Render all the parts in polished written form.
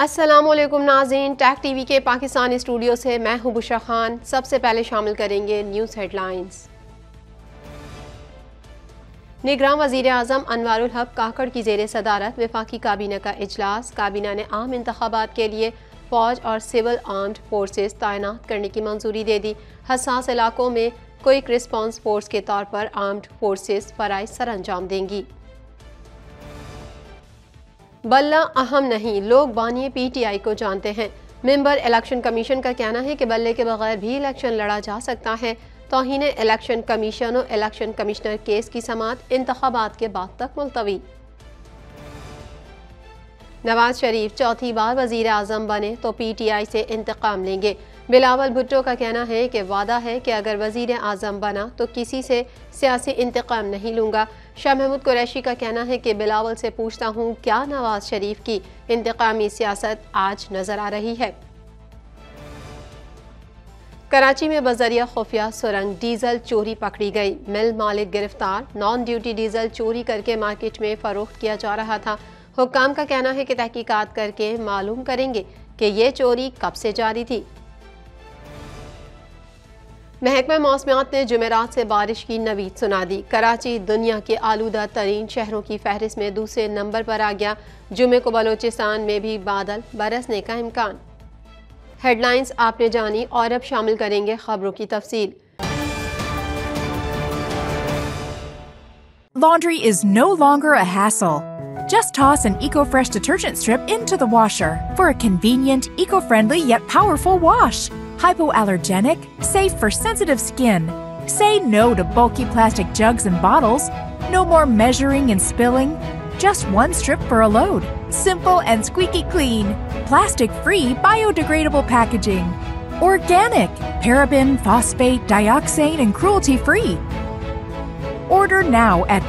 अस्सलामुअलैकुम नाज़रीन, टैक टीवी के पाकिस्तानी स्टूडियो से मैं हूं बुशरा खान। सबसे पहले शामिल करेंगे न्यूज़ हेडलाइंस। निगरान वज़ीर आज़म अनवारुल हक काकड़ की ज़ेर सदारत वफाकी काबीना का इजलास। काबीना ने आम इंतखाबात के लिए फ़ौज और सिविल आर्म्ड फोर्सेस तैनात करने की मंजूरी दे दी। हसास इलाकों में क्विक रिस्पॉन्स फोर्स के तौर पर आर्म्ड फोर्सेस फ़राइज़ सर अंजाम देंगी। बल्ला अहम नहीं, लोग बानिए PTI को जानते हैं। मेंबर इलेक्शन कमीशन का कहना है कि बल्ले के बगैर भी इलेक्शन लड़ा जा सकता है। तौहीन इलेक्शन कमीशन और इलेक्शन कमिश्नर केस की समाअत इंतखाबात के बाद तक मुलतवी। नवाज शरीफ चौथी बार वजीर आजम बने तो PTI से इंतकाम लेंगे। बिलावल भुट्टो का कहना है कि वादा है कि अगर वजीर आजम बना तो किसी से सियासी इंतकाम नहीं लूँगा। शाह महमूद कुरैशी का कहना है कि बिलावल से पूछता हूँ, क्या नवाज शरीफ की इंतकामी सियासत आज नजर आ रही है। कराची में बजरिया खुफिया सुरंग डीजल चोरी पकड़ी गई। मिल मालिक गिरफ्तार। नॉन ड्यूटी डीजल चोरी करके मार्केट में फरोख्त किया जा रहा था। हुक्काम का कहना है कि तहकीकात करके मालूम करेंगे कि ये चोरी कब से जारी थी। महकमा मौसमियात ने जुमेरात से बारिश की नवीद सुना दी। कराची दुनिया के आलूदा तरीन शहरों की फहरिस्त में दूसरे नंबर पर आ गया। जुमे को बलोचिस्तान में भी बादल बरसने का इम्कान। हेडलाइंस आपने जानी और अब शामिल करेंगे खबरों की तफसील। Laundry is no longer a hassle. Just toss an EcoFresh detergent strip into the washer for a convenient, eco-friendly yet powerful wash. Hypoallergenic, safe for sensitive skin. Say no to bulky plastic jugs and bottles. No more measuring and spilling. Just one strip for a load. Simple and squeaky clean. Plastic-free, biodegradable packaging. Organic, paraben, phosphate, dioxane, and cruelty-free. Order now at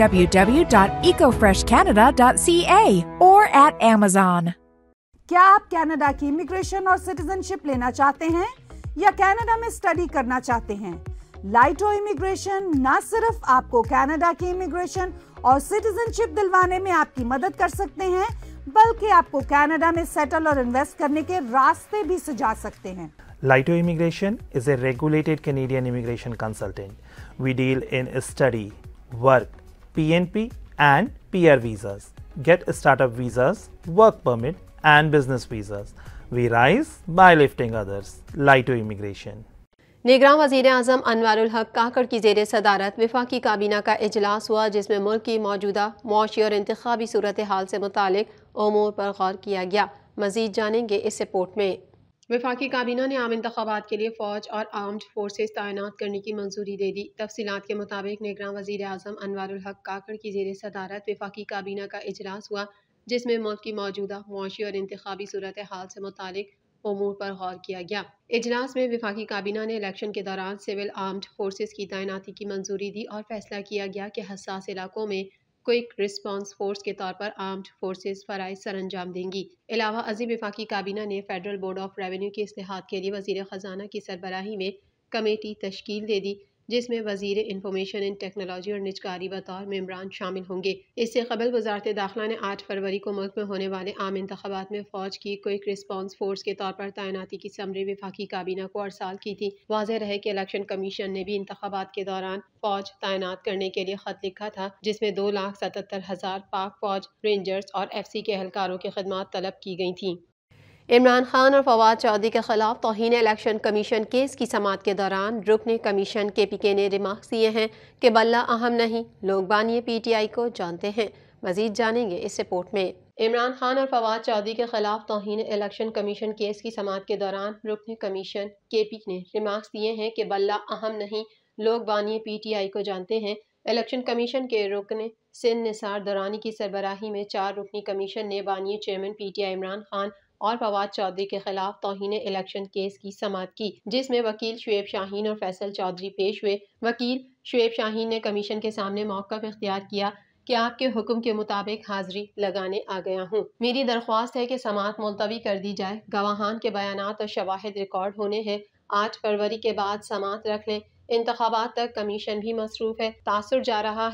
www.ecofreshcanada.ca or at Amazon. क्या आप Canada की immigration और citizenship लेना चाहते हैं या Canada में study करना चाहते हैं? लाइटो इमिग्रेशन न सिर्फ आपको कनाडा की इमिग्रेशन और सिटीजनशिप दिलवाने में आपकी मदद कर सकते हैं, बल्कि आपको कनाडा में सेटल और इन्वेस्ट करने के रास्ते भी सुझा सकते हैं। Laito Immigration is a regulated Canadian immigration consultant. We deal in study, work, PNP and PR visas, get startup visas, work permit and business visas. We rise by lifting others. Laito Immigration. निगरान वज़ीर आज़म अनवारुल हक काकड़ की ज़ेर सदारत वफाकी काबीना का इजलास हुआ, जिसमें मुल्क की मौजूदा मुआशी और इंतखाबी सूरत हाल से मुतालिक उमूर पर गौर किया गया। मज़ीद जानेंगे इस रिपोर्ट में। वफाकी काबीना ने आम इंतखाबात के लिए फ़ौज और आर्म्ड फोर्सेस तैनात करने की मंजूरी दे दी। तफसीलात के मुताबिक निगरान वज़ीर आज़म अनवारुल हक काकड़ की ज़ेर सदारत वफाकी काबीना का इजलास हुआ, जिसमें मुल्क की मौजूदा मुआशी और इंतखाबी सूरत हाल से मुतालिक उमूर पर गौर किया गया। इजलास में वफाकी काबीना ने इलेक्शन के दौरान सिविल आर्म्ड फोर्सेस की तैनाती की मंजूरी दी और फैसला किया गया कि हसास इलाकों में क्विक रिस्पॉन्स फोर्स के तौर पर आर्म्ड फोर्सेस फ़राइज़ सर अंजाम देंगी। अलावा अज़ीम वफाकी काबीना ने फेडरल बोर्ड ऑफ रेवेन्यू के इस्तेहाद के लिए वज़ीर ख़जाना की सरबराही में कमेटी तश्कील दे दी, जिसमें वज़ीर इंफॉर्मेशन एंड टेक्नोलॉजी और निजकारी बतौर मेम्बरान शामिल होंगे। इससे कबल वज़ारत दाखिला ने 8 फरवरी को मुल्क में होने वाले आम इंतखाबात में फ़ौज की क्विक रिस्पॉन्स फोर्स के तौर पर तैनाती की समरी वफाकी काबीना को अरसाल की थी। वाज़ेह रहे कि इलेक्शन कमीशन ने भी इंतखाबात के दौरान फ़ौज तैनात करने के लिए ख़त लिखा था, जिसमें 2,77,000 पाक फ़ौज, रेंजर्स और FC के एहलकारों की खिदमत तलब की गई थी। इमरान खान और फवाद चौधरी के खिलाफ तौहीन इलेक्शन कमीशन केस की समाअत के दौरान रुकन कमीशन KPK ने रिमार्क्स दिए हैं कि बल्ला अहम नहीं, लोग बानिए PTI को जानते हैं। मजीद जानेंगे इस रिपोर्ट में। इमरान खान और फवाद चौधरी के खिलाफ तौहीन इलेक्शन कमीशन केस की समाअत के दौरान रुकन कमीशन KPK ने रिमार्क्स दिए हैं कि बल्ला अहम नहीं, लोग बानिए PTI को जानते हैं। इलेक्शन कमीशन के रुकन सिंध निसार दौरानी की सरबराही में 4 रुकनी कमीशन ने बानिए चेयरमैन PTI इमरान खान और फवाद चौधरी के खिलाफ तौहीन इलेक्शन केस की समाअत की, जिसमें वकील शुएब शाहीन और फैसल चौधरी पेश हुए। वकील शुएब शाहीन ने कमीशन के सामने मौक़िफ़ इख्तियार किया कि आपके हुक्म के मुताबिक हाजिरी लगाने आ गया हूँ। मेरी दरख्वास्त है कि समाअत मुलतवी कर दी जाए। गवाहान के बयानात और शवाहिद रिकॉर्ड होने हैं। 8 फरवरी के बाद समाअत रख लें। इंतखाबात तक कमीशन भी मसरूफ़ है। तासुर जा रहा है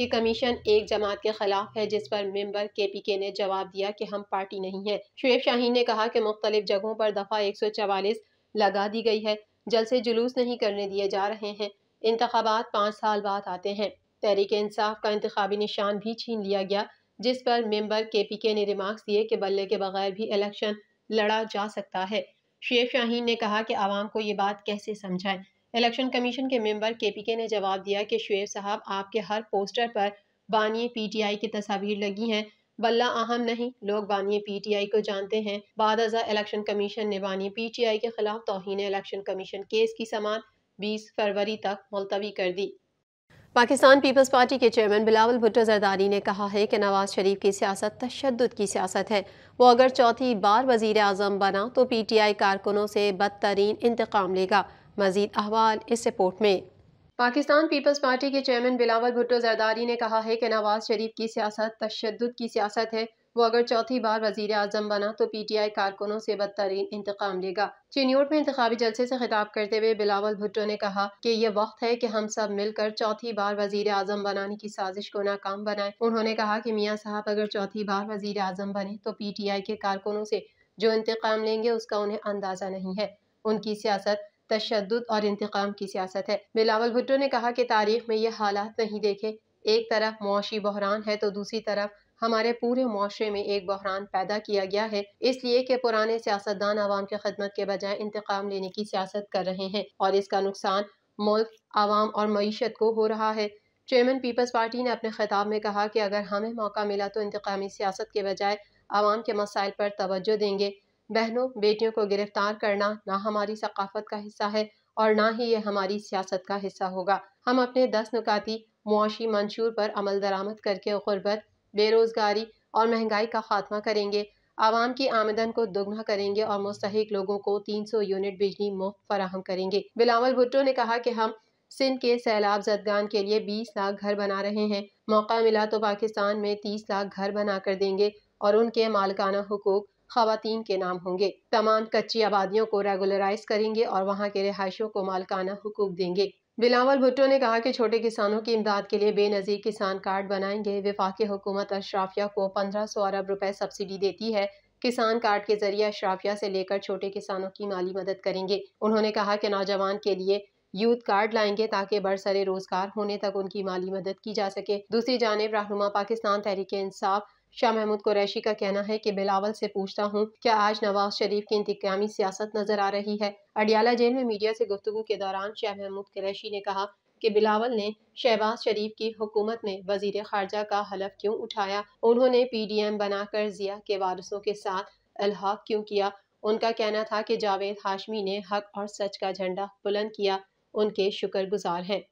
कि कमीशन एक जमात के खिलाफ है, जिस पर मेंबर KPK ने जवाब दिया कि हम पार्टी नहीं है। शुएब शाहीन ने कहा कि मुख्तलिफ जगहों पर दफा 144 लगा दी गई है, जलसे जुलूस नहीं करने दिए जा रहे हैं। इंतखाबात 5 साल बाद आते हैं। तहरीक इंसाफ का इंतखाबी निशान भी छीन लिया गया, जिस पर मेंबर KPK ने रिमार्क्स दिए कि बल्ले के बगैर भी इलेक्शन लड़ा जा सकता है। शुएब शाहीन ने कहा कि आवाम को ये बात कैसे समझाएं। इलेक्शन कमीशन के मेंबर KPK ने जवाब दिया कि शुएब साहब, आपके हर पोस्टर पर बानी PTI की तस्वीर लगी हैं, बल्ला अहम नहीं, लोग बानी PTI को जानते हैं। बाद अज़ा इलेक्शन कमीशन ने बानी PTI के खिलाफ तौहीन इलेक्शन कमीशन केस की समाअत 20 फरवरी तक मुलतवी कर दी। पाकिस्तान पीपल्स पार्टी के चेयरमैन बिलावल भुट्टो जरदारी ने कहा है कि नवाज शरीफ की सियासत तशद्दुद की सियासत है। वो अगर चौथी बार वजीर आज़म बना तो PTI कारकुनों से बदतरीन इंतकाम लेगा। मजीद अहवाल इस रिपोर्ट में। पाकिस्तान पीपल्स पार्टी के चेयरमैन बिलावल भुट्टो जरदारी ने कहा है कि नवाज शरीफ की सियासत तशद्दुद की सियासत है। वो अगर चौथी बार वजीर आज़म बना तो PTI कारकुनों से बदतरीन इंतकाम लेगा। चिन्योट में इंतखाबी जलसे से खिताब करते हुए बिलावल भुट्टो ने कहा कि ये वक्त है कि हम सब मिलकर चौथी बार वजीर आज़म बनाने की साजिश को नाकाम बनाएं। उन्होंने कहा कि मियाँ साहब अगर चौथी बार वजीर आज़म बने तो PTI के कारकुनों से जो इंतकाम लेंगे उसका उन्हें अंदाजा नहीं है। उनकी सियासत तशद्दुद और इंतकाम की सियासत है। बिलावल भुट्टो ने कहा कि तारीख में ये हालात नहीं देखे। एक तरफ मुआशी बहरान है तो दूसरी तरफ हमारे पूरे मुआशरे में एक बहरान पैदा किया गया है, इसलिए कि पुराने सियासतदान आवाम की खिदमत के बजाय इंतकाम लेने की सियासत कर रहे हैं और इसका नुकसान मुल्क, आवाम और मईशत को हो रहा है। चेयरमैन पीपल्स पार्टी ने अपने खिताब में कहा कि अगर हमें मौका मिला तो इंतकामी सियासत के बजाय आवाम के मसाइल पर तवज्जो देंगे। बहनों बेटियों को गिरफ्तार करना ना हमारी सकाफत का हिस्सा है और ना ही ये हमारी सियासत का हिस्सा होगा। हम अपने 10 नुकाती मुआशी मंशूर पर अमल दरामद करके गुर्बत, बेरोजगारी और महंगाई का खात्मा करेंगे। आवाम की आमदन को दोगुना करेंगे और मुस्तहिक लोगों को 300 यूनिट बिजली मुफ्त फराहम करेंगे। बिलावल भुट्टो ने कहा कि हम सिंध के सैलाब जदगान के लिए 20 लाख घर बना रहे हैं। मौका मिला तो पाकिस्तान में 30 लाख घर बना कर देंगे और उनके मालिकाना हुकूक खवातीन के नाम होंगे। तमाम कच्ची आबादियों को रेगुलराइज करेंगे और वहाँ के रिहायशों को मालिकाना हुकूक देंगे। बिलावल भुट्टो ने कहा कि छोटे किसानों की इमदाद के लिए बेनज़ीर किसान कार्ड बनाएंगे। वफाकी हुकूमत अशराफिया को 1500 अरब रुपए सब्सिडी देती है। किसान कार्ड के जरिए अशराफिया से लेकर छोटे किसानों की माली मदद करेंगे। उन्होंने कहा कि नौजवान के लिए यूथ कार्ड लाएंगे ताकि बरसरे रोजगार होने तक उनकी माली मदद की जा सके। दूसरी जानिब रहनुमा पाकिस्तान तहरीक इंसाफ शाह महमूद कुरैशी का कहना है कि बिलावल से पूछता हूँ, क्या आज नवाज शरीफ की इंतकामी सियासत नजर आ रही है? अडियाला जेल में मीडिया से गुफ्तगू के दौरान शाह महमूद कुरैशी ने कहा कि बिलावल ने शहबाज शरीफ की हुकूमत में वजीर खारजा का हलफ क्यों उठाया? उन्होंने PDM बनाकर जिया के वारिसों के साथ अलहाक क्यों किया? उनका कहना था कि जावेद हाशमी ने हक और सच का झंडा बुलंद किया, उनके शुक्रगुजार हैं।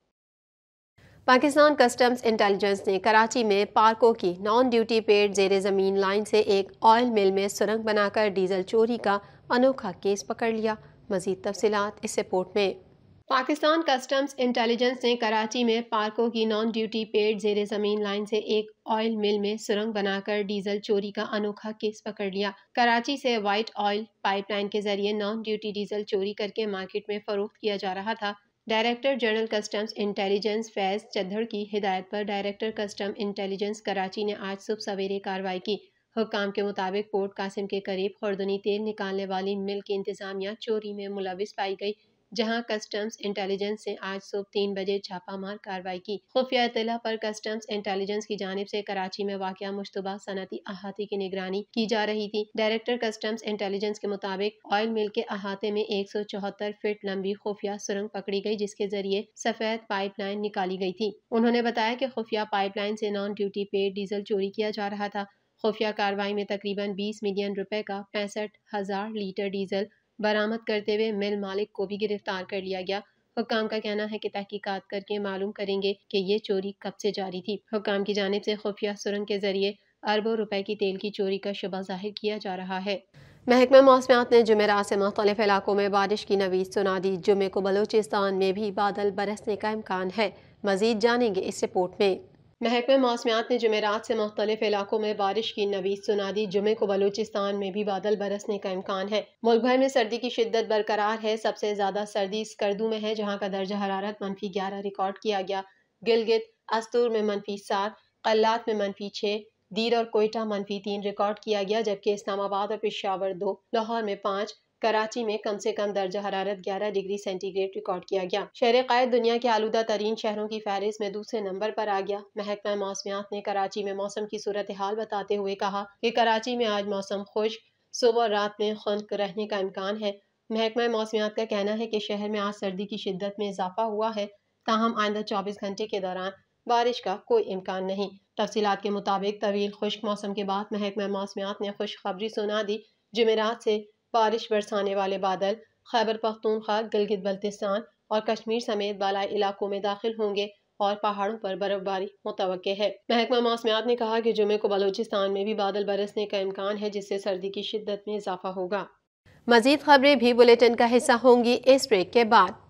पाकिस्तान कस्टम्स इंटेलिजेंस ने कराची में पार्कों की नॉन ड्यूटी पेड ज़ेरे ज़मीन लाइन से एक ऑयल मिल में सुरंग बनाकर डीजल चोरी का अनोखा केस पकड़ लिया। मज़ीद तफसीलात इस रिपोर्ट में। पाकिस्तान कस्टम्स इंटेलिजेंस ने कराची में पार्कों की नॉन ड्यूटी पेड ज़ेरे ज़मीन लाइन से एक ऑयल मिल में सुरंग बनाकर डीजल चोरी का अनोखा केस पकड़ लिया। कराची से वाइट ऑयल पाइपलाइन के जरिए नॉन ड्यूटी डीजल चोरी करके मार्केट में फरोख्त किया जा रहा था। Director general customs intelligence Faiz Chaddar की हिदायत पर डायरेक्टर कस्टम इंटेलिजेंस कराची ने आज सुबह सवेरे कार्रवाई की। हुक्काम के मुताबिक पोर्ट कासिम के करीब खुर्दनी तेल निकालने वाली मिल की इंतजामिया चोरी में मुलविस पाई गई, जहां कस्टम्स इंटेलिजेंस ने आज सुबह 3 बजे छापामार कार्रवाई की। खुफिया इत्तला पर कस्टम्स इंटेलिजेंस की जानिब से कराची में वाक़या मुश्तबा सनती अहाते की निगरानी की जा रही थी। डायरेक्टर कस्टम्स इंटेलिजेंस के मुताबिक ऑयल मिल के अहाते में 174 फीट लंबी खुफिया सुरंग पकड़ी गई, जिसके जरिए सफेद पाइपलाइन निकाली गई थी। उन्होंने बताया कि खुफिया पाइपलाइन से नॉन ड्यूटी पेड डीजल चोरी किया जा रहा था। खुफिया कार्रवाई में तकरीबन 20 मिलियन रुपए का 65,000 लीटर डीजल बरामद करते हुए मिल मालिक को भी गिरफ्तार कर लिया गया। हुक्काम का कहना है कि तहकीकात करके मालूम करेंगे कि ये चोरी कब से जारी थी। हुक्काम की जानिब से खुफिया सुरंग के जरिए अरबों रुपए की तेल की चोरी का शुबा जाहिर किया जा रहा है। महकमा मौसमियात ने जुमेरात से मुख्तलिफ इलाकों में बारिश की नवीद सुना दी। जुमे को बलूचिस्तान में भी बादल बरसने का इम्कान है। मजीद जानेंगे इस रिपोर्ट में। महकमा मौसमियात ने जुमेरात से मुख्तलिफ इलाकों में बारिश की नवीद सुना दी। जुमे को बलूचिस्तान में भी बादल बरसने का इम्कान है। मुल्क भर में सर्दी की शिद्दत बरकरार है। सबसे ज्यादा सर्दी स्कर्दू में है, जहां का दर्जा हरारत -11 रिकॉर्ड किया गया। गिलगित अस्तूर में -7, कल्लात में -6, दीर और कोयटा -3 रिकॉर्ड किया गया, जबकि इस्लामाबाद और पेशावर 2, लाहौर में 5, कराची में कम से कम दर्जा हरारत 11 डिग्री सेंटीग्रेड रिकॉर्ड किया गया। शहर कायद दुनिया के आलूदा तरीन शहरों की फहरिस्त में दूसरे नंबर पर आ गया। महकमा मौसमियात ने कराची में मौसम की सूरत हाल बताते हुए कहा कि कराची में आज मौसम खुश्क, सुबह और रात में खुश्क रहने का इम्कान है। महकमा मौसमियात का कहना है कि शहर में आज सर्दी की शिद्दत में इजाफा हुआ है, ताहम आइंदा 24 घंटे के दौरान बारिश का कोई इम्कान नहीं। तफसीलात के मुताबिक तवील खुश्क मौसम के बाद महकमा मौसमियात ने खुशखबरी सुना दी। जुमेरात से बारिश बरसाने वाले बादल खैबर पख्तूनख्वा, गिलगित बल्तिस्तान और कश्मीर समेत बालाई इलाकों में दाखिल होंगे और पहाड़ों पर बर्फबारी मुतवक्के है। महकमा मौसमियात ने कहा कि जुमे को बलूचिस्तान में भी बादल बरसने का इम्कान है, जिससे सर्दी की शिद्दत में इजाफा होगा। मजीद खबरें भी बुलेटिन का हिस्सा होंगी इस ब्रेक के बाद।